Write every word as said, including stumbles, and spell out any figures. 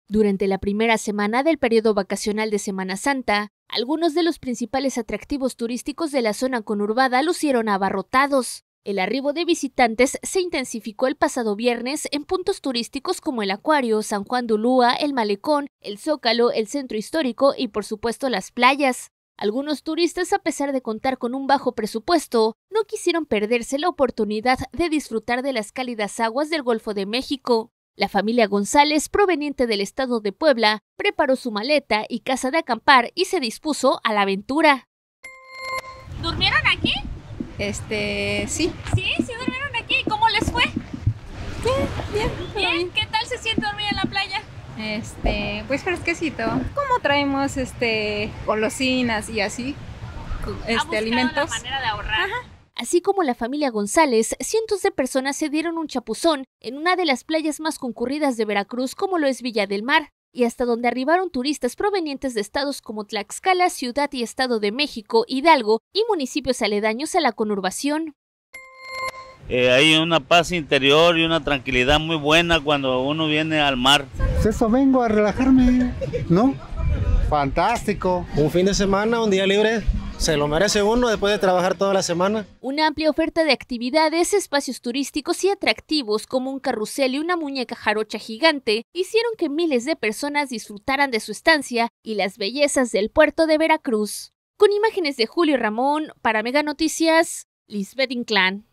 Durante la primera semana del periodo vacacional de Semana Santa, algunos de los principales atractivos turísticos de la zona conurbada lucieron abarrotados. El arribo de visitantes se intensificó el pasado viernes en puntos turísticos como el Acuario, San Juan de Ulúa, el Malecón, el Zócalo, el Centro Histórico y por supuesto las playas. Algunos turistas, a pesar de contar con un bajo presupuesto, no quisieron perderse la oportunidad de disfrutar de las cálidas aguas del Golfo de México. La familia González, proveniente del estado de Puebla, preparó su maleta y casa de acampar y se dispuso a la aventura. ¿Durmieron aquí? Este, sí. ¿Sí? ¿Sí durmieron aquí? ¿Cómo les fue? Bien, bien. ¿Bien? bien. ¿Qué tal se siente dormir en la playa? Este, pues fresquecito. ¿Cómo traemos este golosinas y así? Este, ¿Ha alimentos. la manera de ahorrar? Ajá. Así como la familia González, cientos de personas se dieron un chapuzón en una de las playas más concurridas de Veracruz, como lo es Villa del Mar, y hasta donde arribaron turistas provenientes de estados como Tlaxcala, Ciudad y Estado de México, Hidalgo y municipios aledaños a la conurbación. Eh, hay una paz interior y una tranquilidad muy buena cuando uno viene al mar. Pues eso, vengo a relajarme, ¿no? Fantástico. Un fin de semana, un día libre. Se lo merece uno después de trabajar toda la semana. Una amplia oferta de actividades, espacios turísticos y atractivos como un carrusel y una muñeca jarocha gigante hicieron que miles de personas disfrutaran de su estancia y las bellezas del puerto de Veracruz. Con imágenes de Julio Ramón, para Mega Noticias, Lisbeth Inclán.